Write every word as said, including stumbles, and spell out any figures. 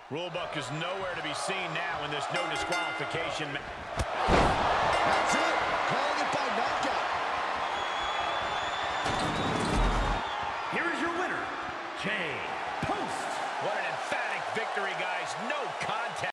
Rulebook is nowhere to be seen now, and there's no disqualification. That's it.